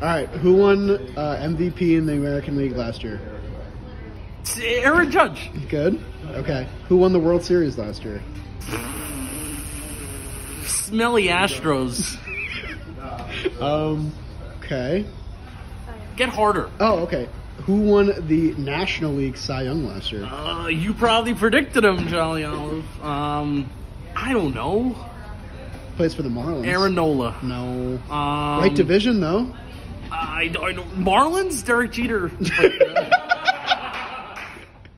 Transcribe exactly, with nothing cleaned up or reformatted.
All right, who won uh, M V P in the American League last year? It's Aaron Judge. Good. Okay. Who won the World Series last year? Smelly Astros. um. Okay. Get harder. Oh, okay. Who won the National League Cy Young last year? Uh, you probably predicted him, Jolly Olive. Um, I don't know. Plays for the Marlins. Aaron Nola. No. Um, Right division, though? I, I don't. Marlins? Derek Jeter.